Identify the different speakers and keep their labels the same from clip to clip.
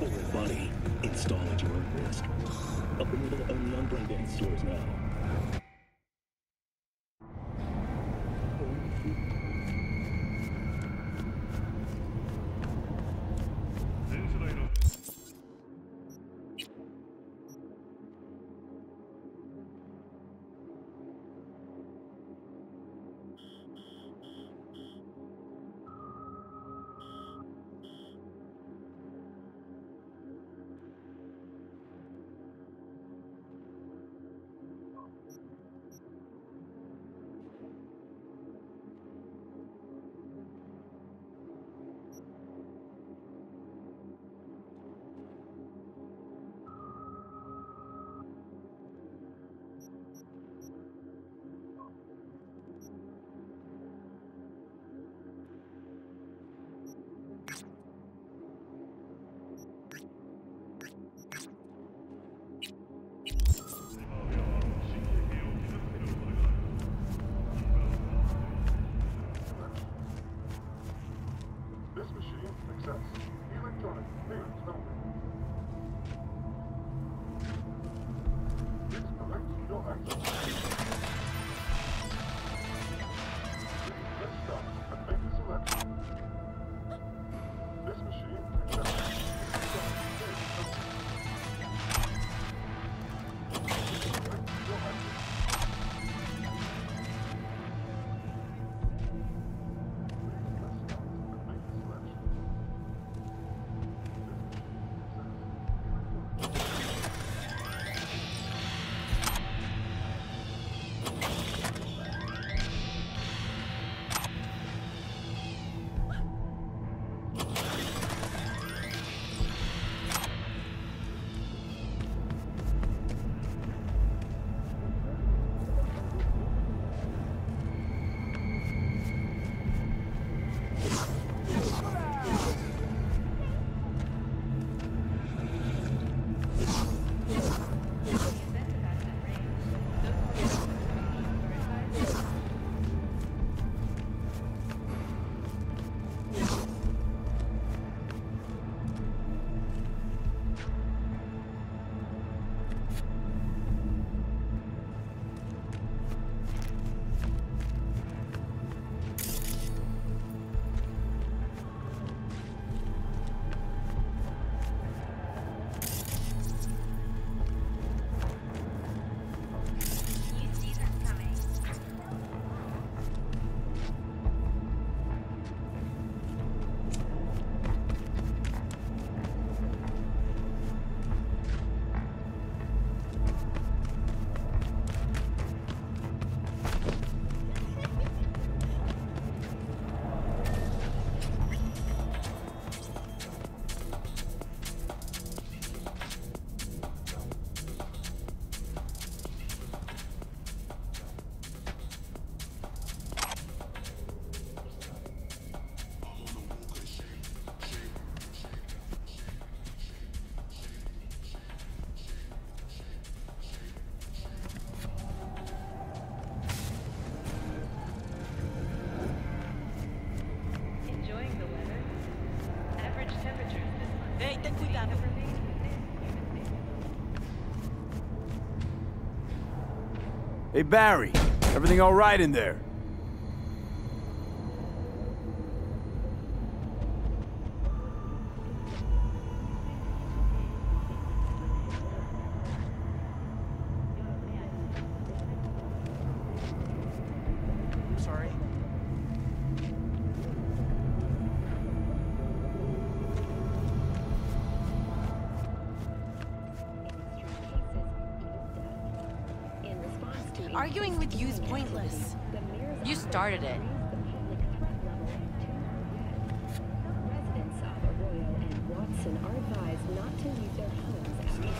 Speaker 1: Or body, install at your own risk. Available only on Braindance stores now.
Speaker 2: Hey, Barry. Everything all right in there?
Speaker 3: Sorry.
Speaker 4: Arguing with you's pointless. You started it.
Speaker 5: Residents of Arroyo and Watson are advised not to leave their homes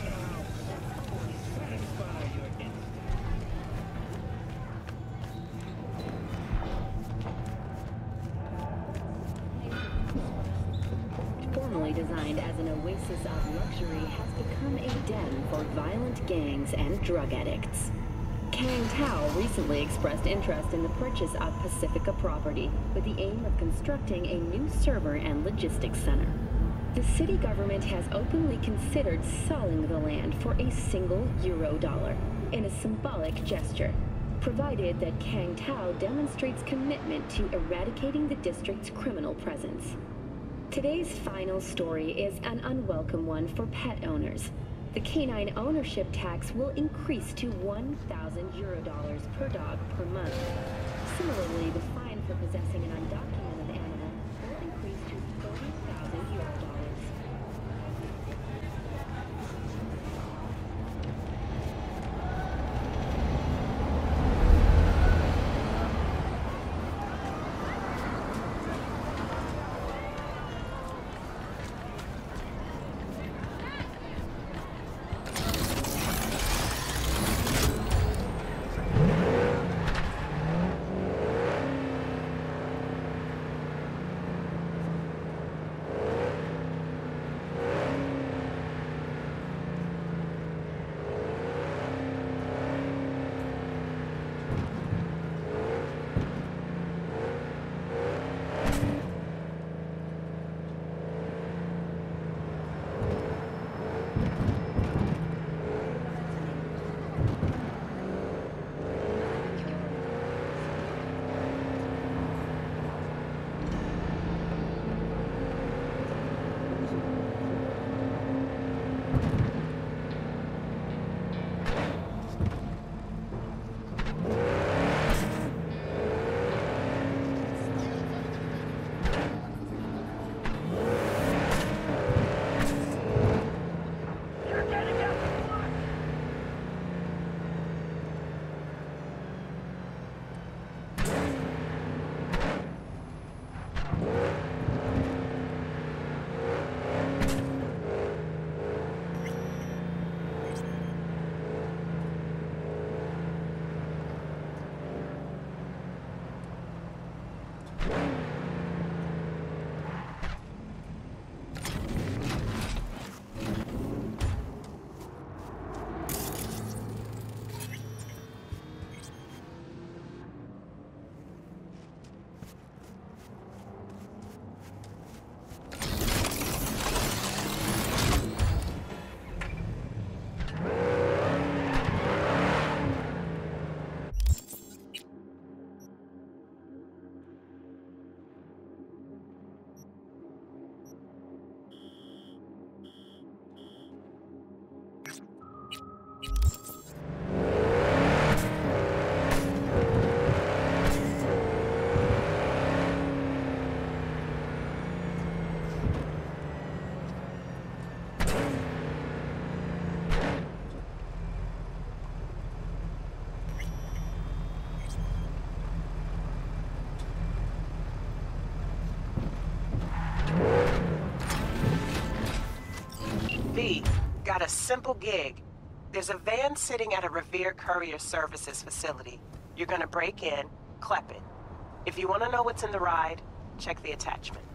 Speaker 5: Formerly designed as an oasis of luxury, has become a den for violent gangs and drug addicts. Kang Tao recently expressed interest in the purchase of Pacifica property with the aim of constructing a new server and logistics center. The city government has openly considered selling the land for a single euro-dollar in a symbolic gesture, provided that Kang Tao demonstrates commitment to eradicating the district's criminal presence. Today's final story is an unwelcome one for pet owners. The canine ownership tax will increase to 1,000 euro-dollars per dog per month. Similarly, the fine for possessing an undocumented animal will increase to 30,000 euro-dollars.
Speaker 6: Got a simple gig. There's a van sitting at a Revere Courier Services facility. You're gonna break in, clep it. If you want to know what's in the ride, check the attachment.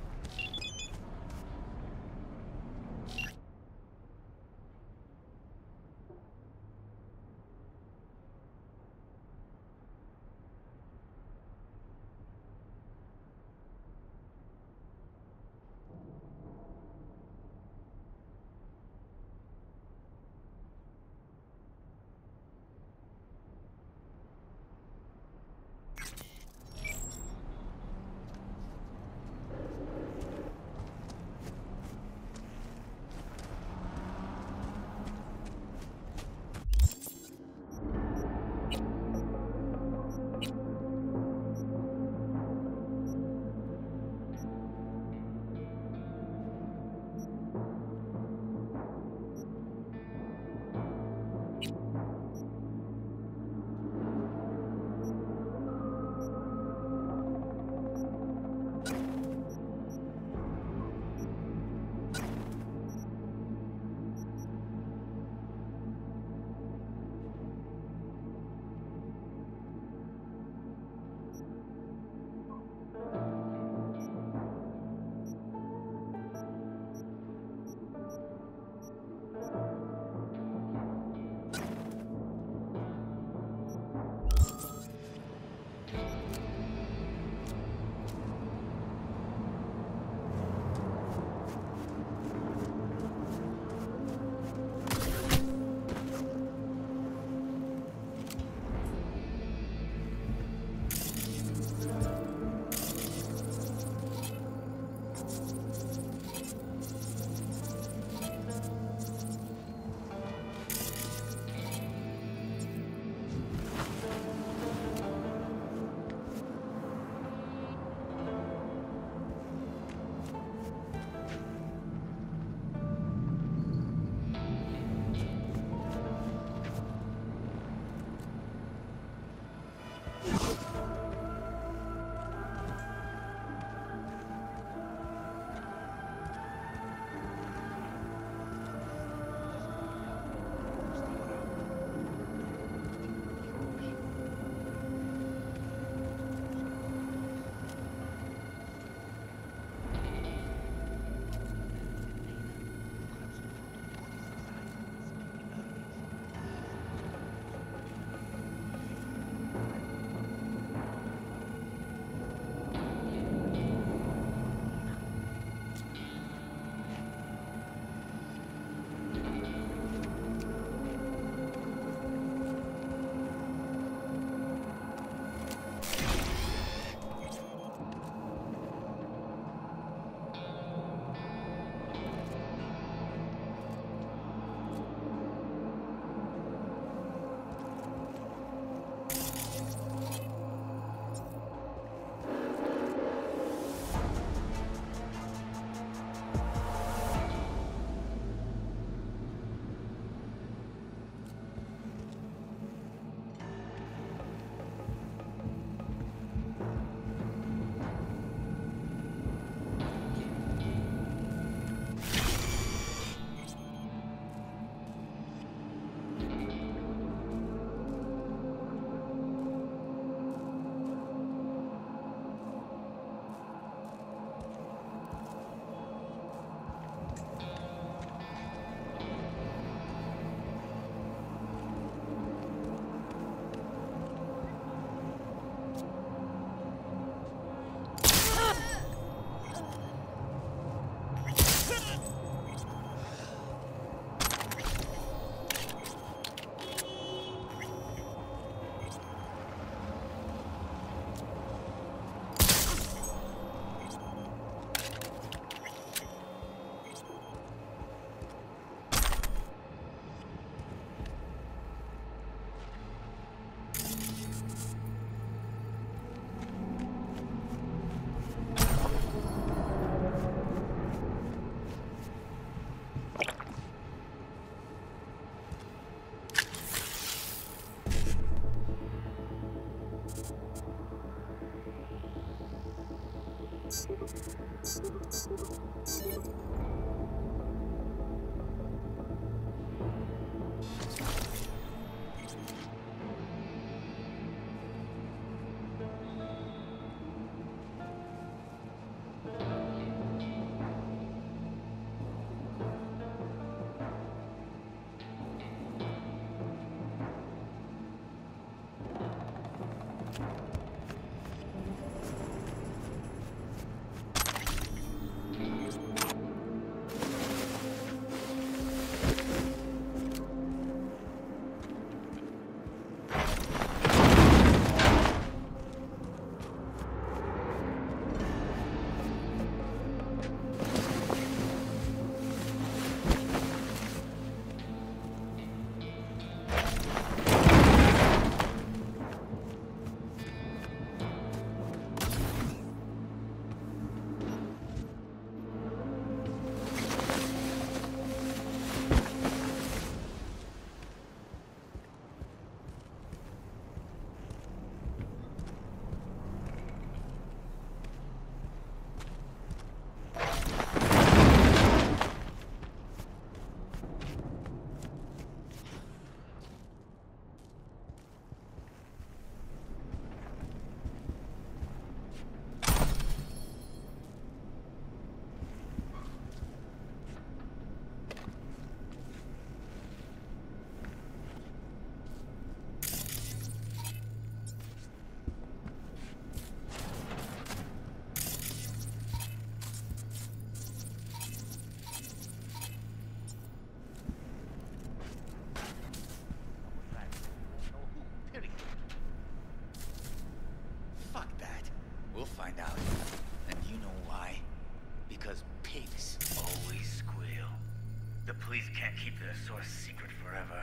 Speaker 7: Find out. And you know why? Because pigs always squeal. The police can't keep their source secret forever.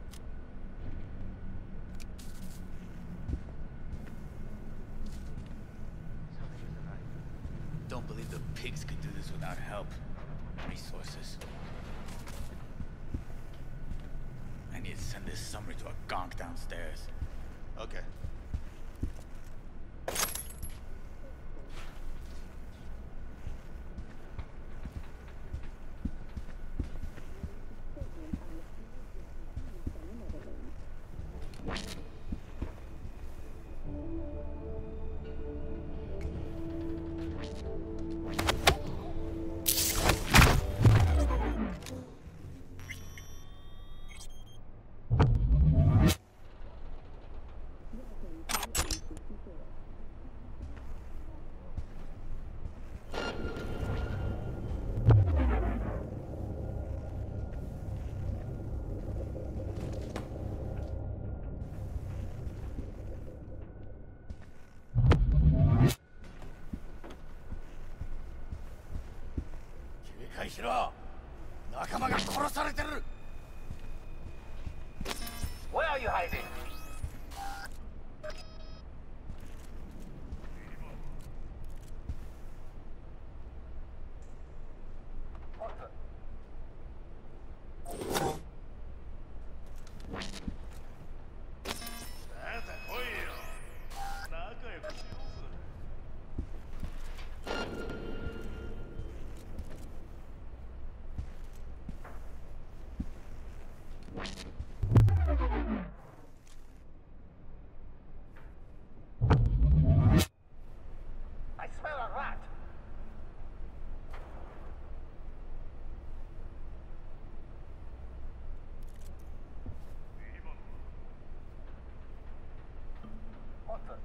Speaker 7: Don't believe the pigs could do this without help. Resources. I need to send this summary to a gonk downstairs. Okay.
Speaker 8: Where are you hiding? I smell a rat. What the?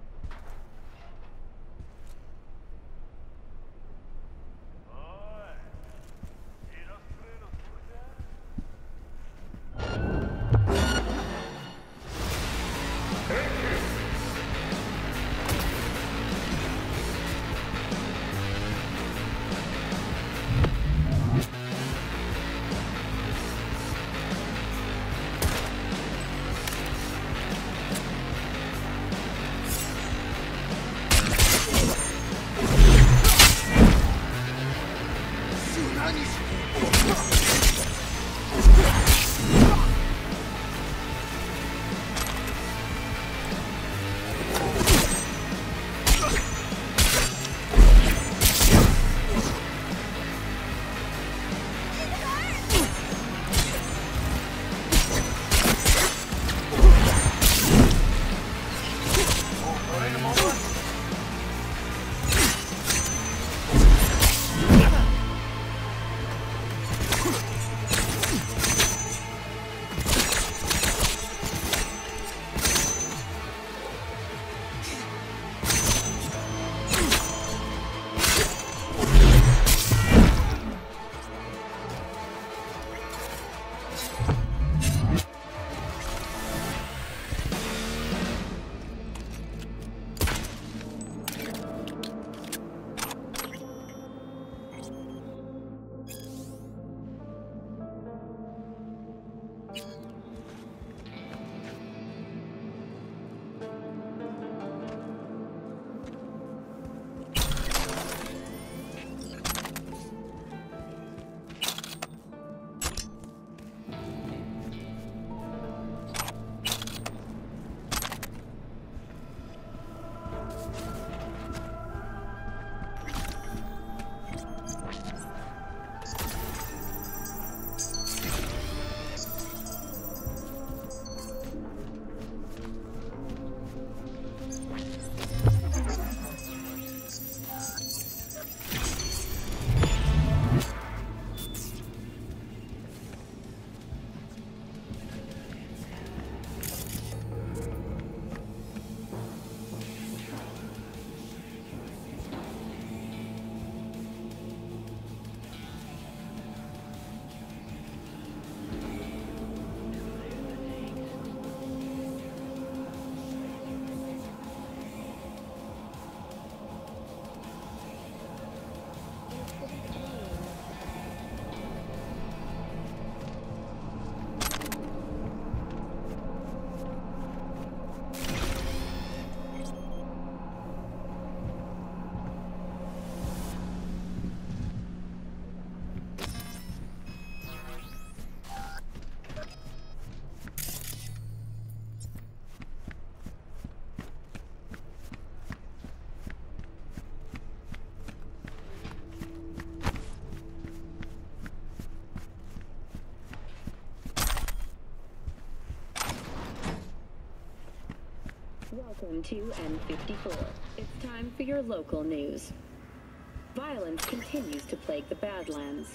Speaker 5: Welcome to N54. It's time for your local news. Violence continues to plague the Badlands.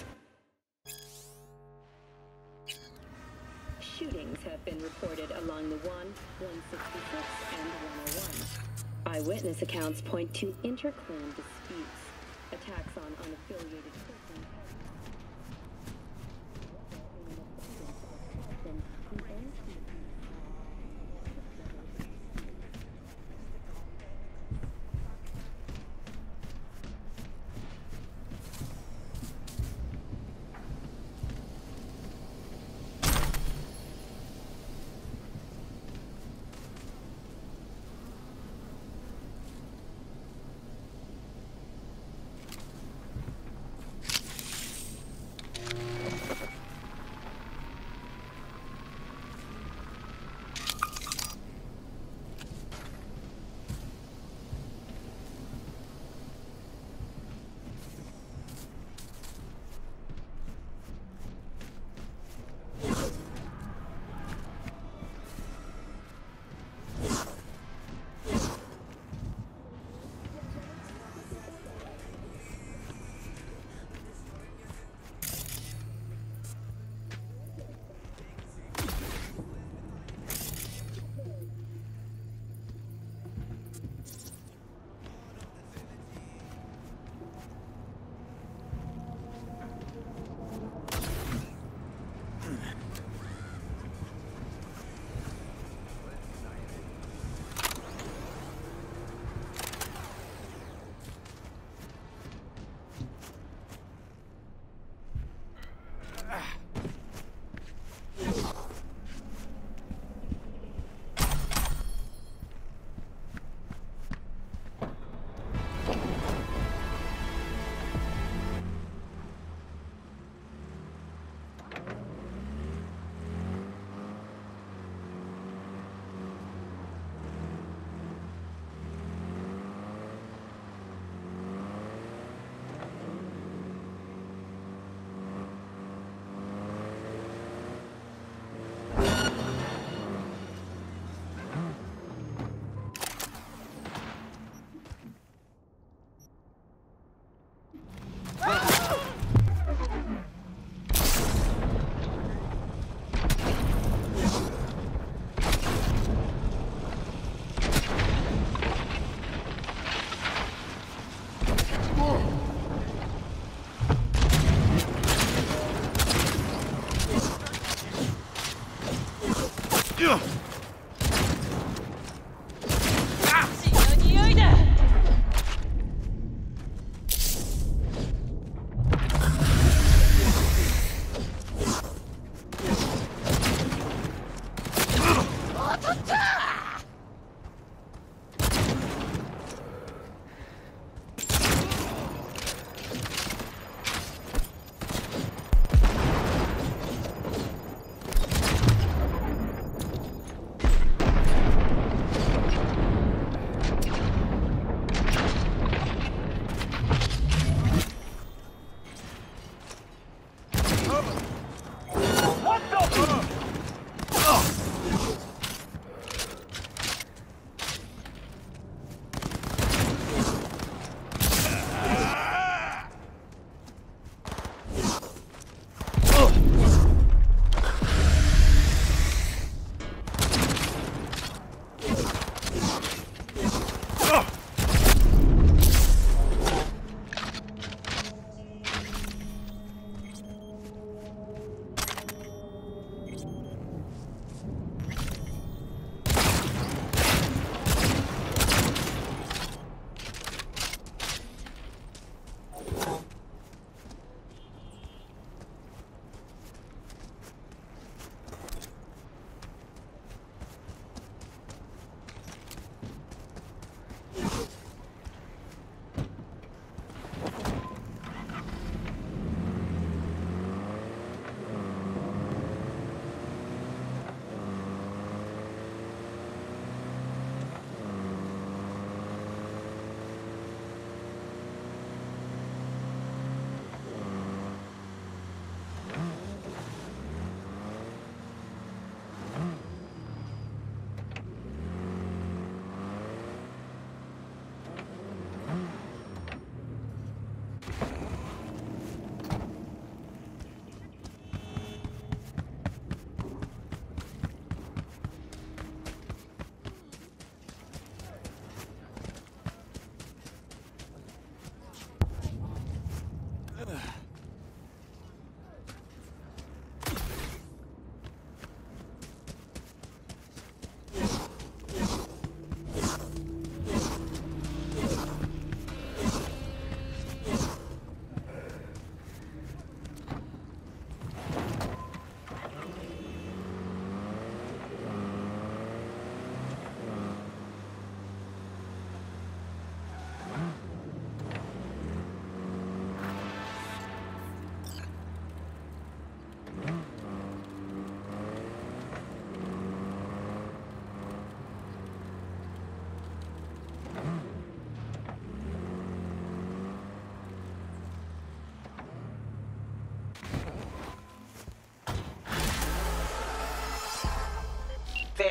Speaker 5: Shootings have been reported along the 166, and 101. Eyewitness accounts point to interclan disputes, attacks on unaffiliated persons.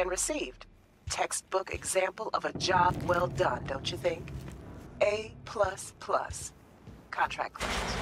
Speaker 6: and received. Textbook example of a job well done, don't you think? A++. Contract closed.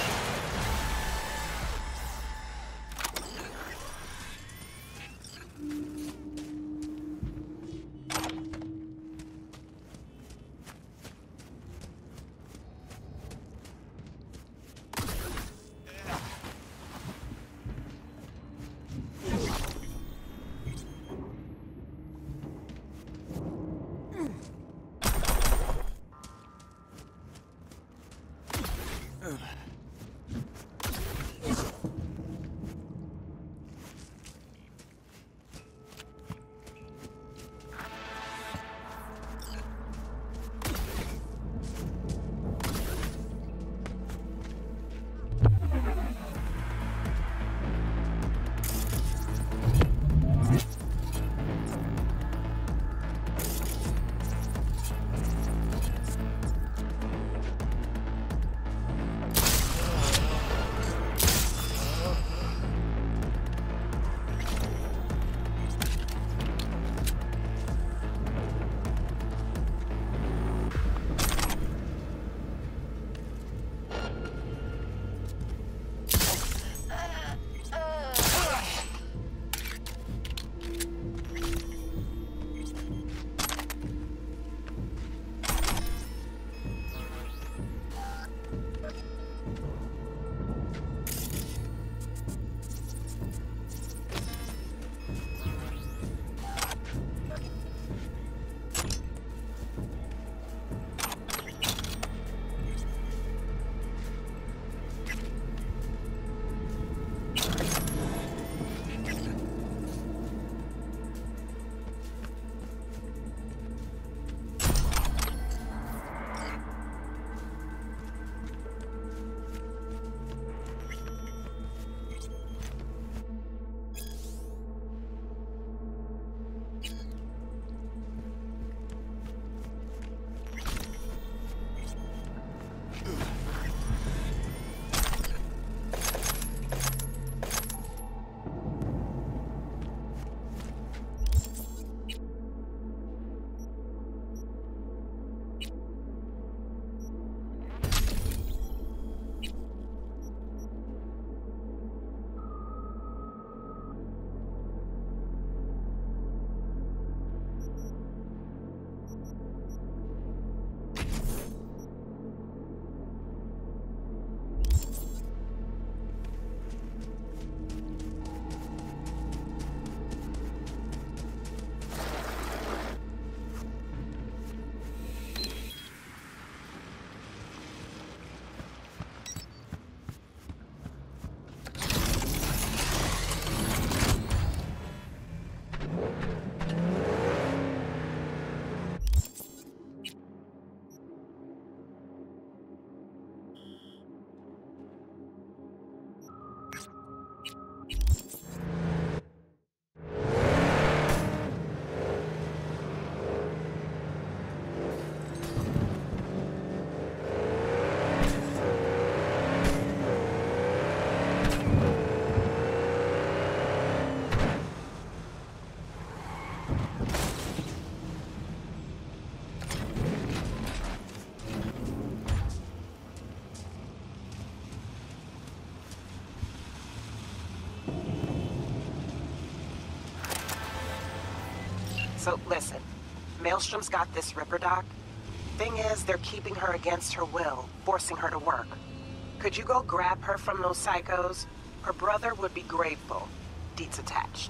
Speaker 6: So listen, Maelstrom's got this Ripper doc. Thing is, they're keeping her against her will, forcing her to work. Could you go grab her from those psychos? Her brother would be grateful. Deets attached.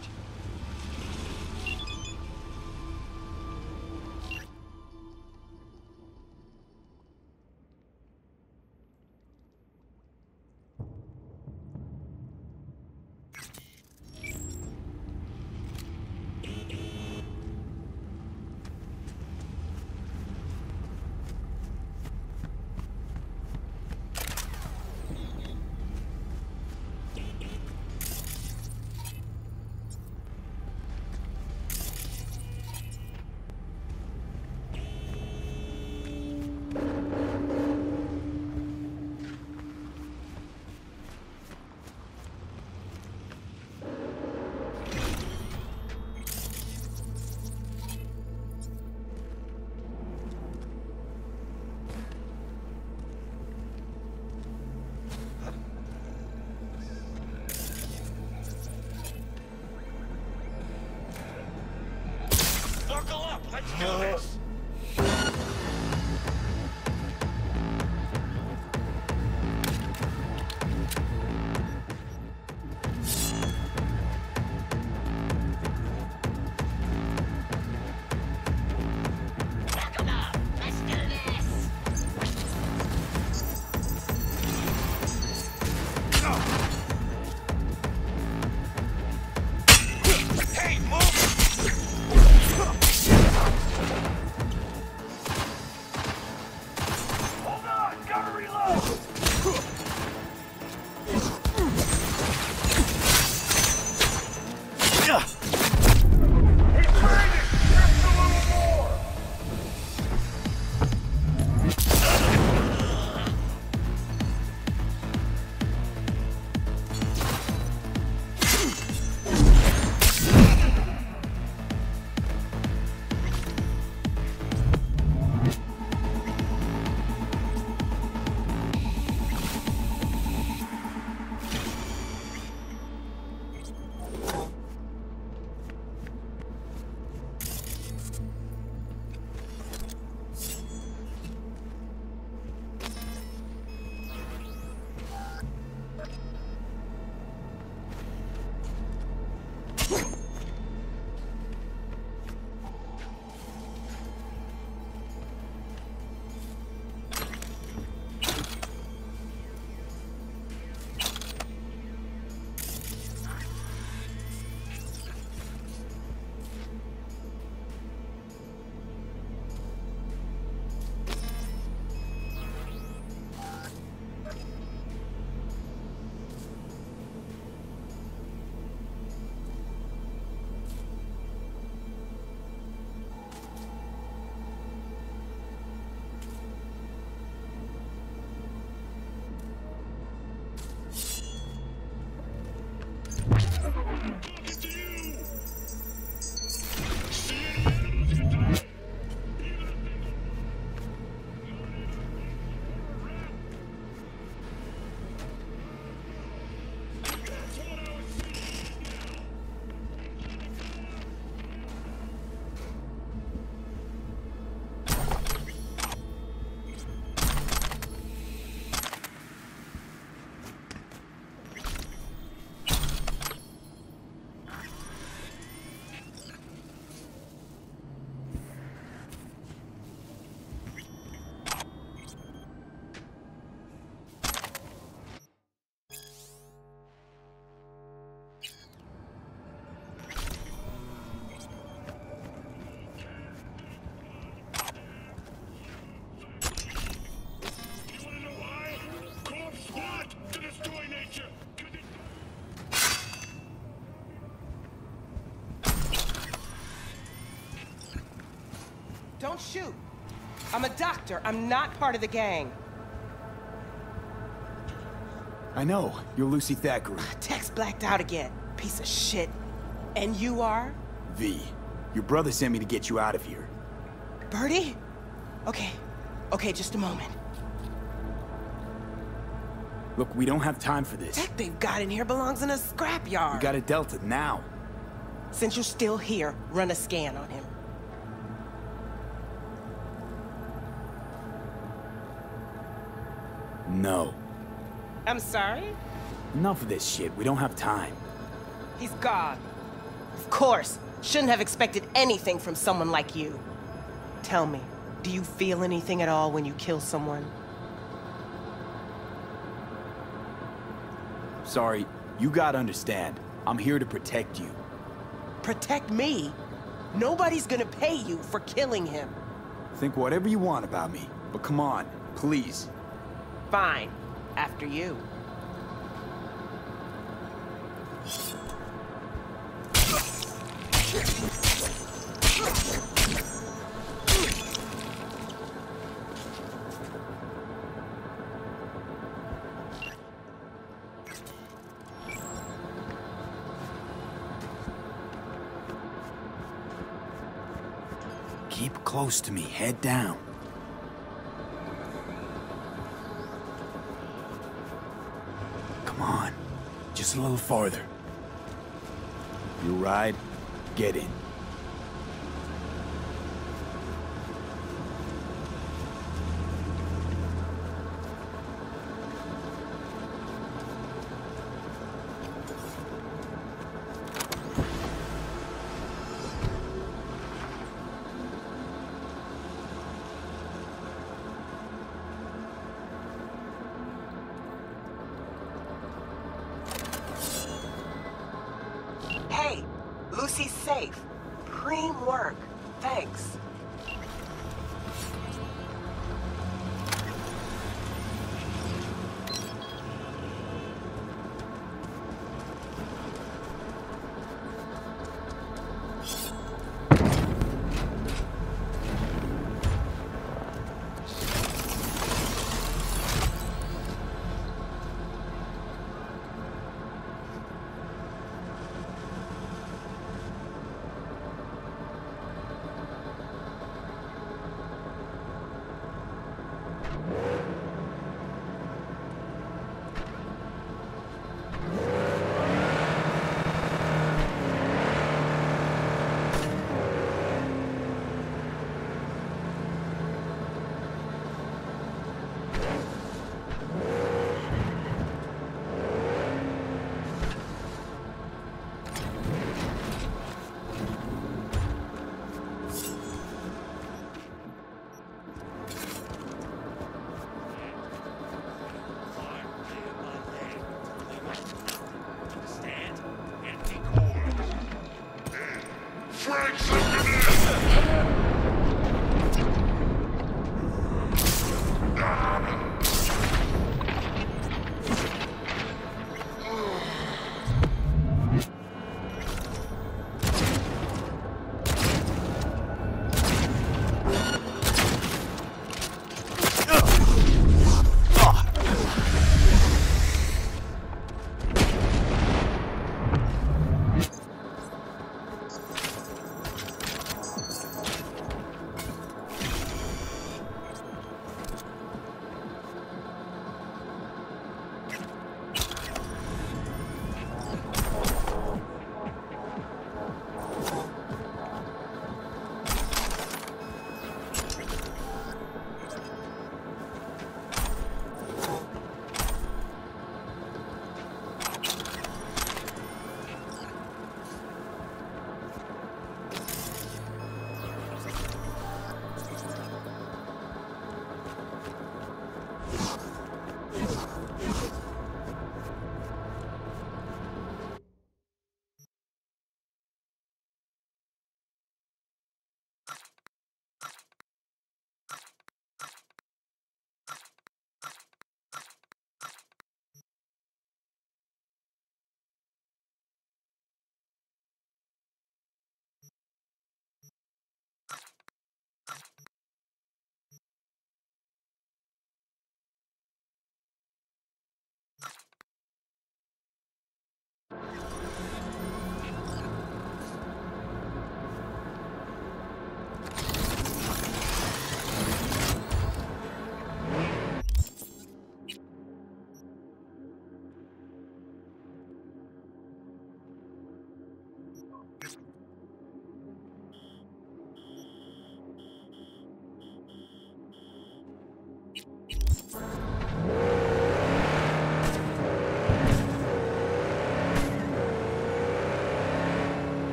Speaker 8: up! Let's do this! Buckle up! Let's do this! Hey, move! Hold on! Gotta reload! He's breathing! Just a little more!
Speaker 6: Don't shoot. I'm a doctor. I'm not part of the gang.
Speaker 2: I know. You're Lucy Thackeray.
Speaker 6: Text blacked out again. Piece of shit. And you are?
Speaker 2: V. Your brother sent me to get you out of here.
Speaker 6: Birdie? Okay. Okay, just a moment.
Speaker 2: Look, we don't have time for this.
Speaker 6: Tech they've got in here belongs in a scrapyard.
Speaker 2: We got a Delta now.
Speaker 6: Since you're still here, run a scan on him.
Speaker 2: No.
Speaker 6: I'm sorry?
Speaker 2: Enough of this shit. We don't have time.
Speaker 6: He's gone. Of course. Shouldn't have expected anything from someone like you. Tell me, do you feel anything at all when you kill someone?
Speaker 2: Sorry, you gotta understand. I'm here to protect you.
Speaker 6: Protect me? Nobody's gonna pay you for killing him.
Speaker 2: Think whatever you want about me, but come on, please.
Speaker 6: Fine. After you.
Speaker 2: Keep close to me, head down. Come on, just a little farther. You ride, get in.
Speaker 6: least he's safe. Preem work. Thanks.
Speaker 9: Frank